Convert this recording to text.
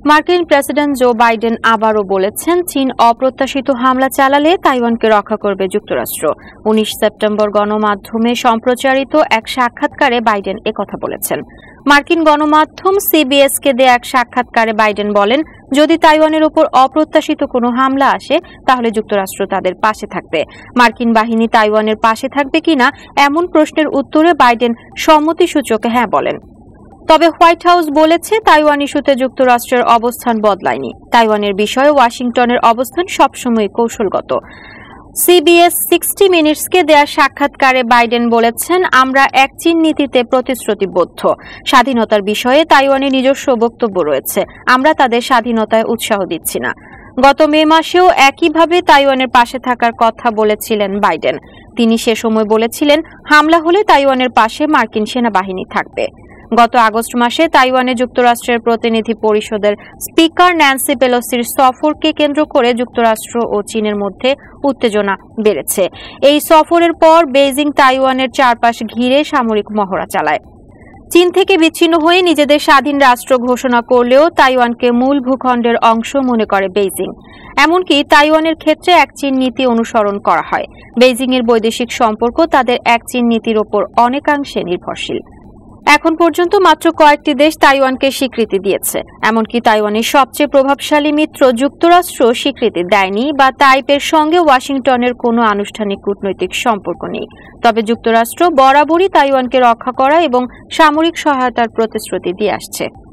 মার্কিন president Joe Biden আবারও বলেছেন, চীন অপ্রত্যাশিত হামলা চালালে তাইওয়ানকে রক্ষা করবে যুক্তরাষ্ট্র। 19 সেপ্টেম্বর গণমাধ্যমে সম্প্রচারিত এক সাক্ষাৎকারে বাইডেন একথা বলেছেন। মার্কিন গণমাধ্যম সিবিএসকে দেয়া এক সাক্ষাৎকারে বাইডেন বলেন, যদি তাইওয়ানের উপর অপ্রত্যাশিত কোনো হামলা আসে তাহলে যুক্তরাষ্ট্র তাদের পাশে থাকবে। মার্কিন বাহিনী তাইওয়ানের পাশে থাকবে কিনা এমন প্রশ্নের উত্তরে বাইডেন সম্মতিসূচক হ্যাঁ বলেন। তবে হোয়াইট হাউস বলেছে, তাইওয়ান ইস্যুতে যুক্তরাষ্ট্রের অবস্থান বদলায়নি। তাইওয়ানের বিষয়ে ওয়াশিংটনের অবস্থান সবসময় কৌশলগত। সিবিএস 60 মিনিটসকে দেয়া সাক্ষাৎকারে বাইডেন বলেছেন, আমরা এক চীন নীতিতে প্রতিশ্রুতিবদ্ধ। স্বাধীনতার বিষয়ে তাইওয়ানের নিজস্ব বক্তব্য রয়েছে, আমরা তাদের স্বাধীনতায় উৎসাহ দিচ্ছি না। গত মে মাসেও একইভাবে তাইওয়ানের পাশে থাকার কথা বলেছিলেন বাইডেন। তিনি সে সময় বলেছিলেন, হামলা হলে তাইওয়ানের পাশে মার্কিন সেনাবাহিনী থাকবে। গত আগস্ট মাসে তাইওয়ানে যুক্তরাষ্ট্রের প্রতিনিধি পরিষদের স্পিকার ন্যান্সি পেলোসির সফরকে কেন্দ্র করে যুক্তরাষ্ট্র ও চীনের মধ্যে উত্তেজনা বেড়েছে। এই সফরের পর বেইজিং তাইওয়ানের চারপাশ ঘিরে সামরিক মহড়া চালায়। চীন থেকে বিচ্ছিন্ন হয়ে নিজেদের স্বাধীন রাষ্ট্র ঘোষণা করলেও তাইওয়ানকে মূল ভূখণ্ডের অংশ মনে করে বেইজিং। এমনকি তাইওয়ানের ক্ষেত্রে এক চীন নীতি অনুসরণ করা হয়। বেইজিং এর বৈদেশিক সম্পর্ক তাদের এক চীন নীতির ওপর অনেকাংশে নির্ভরশীল। এখন পর্যন্ত মাত্র কয়েকটি দেশ তাইওয়ানকে স্বীকৃতি দিয়েছে। এমনকি তাইওয়ানের সবচেয়ে প্রভাবশালী মিত্র যুক্তরাষ্ট্র স্বীকৃতি দেয়নি বা তাইপের সঙ্গে ওয়াশিংটনের কোনো আনুষ্ঠানিক কূটনৈতিক সম্পর্ক নেই। তবে যুক্তরাষ্ট্র বরাবরই তাইওয়ানকে রক্ষা করা এবং সামরিক সহায়তার প্রতিশ্রুতি দিয়ে আসছে।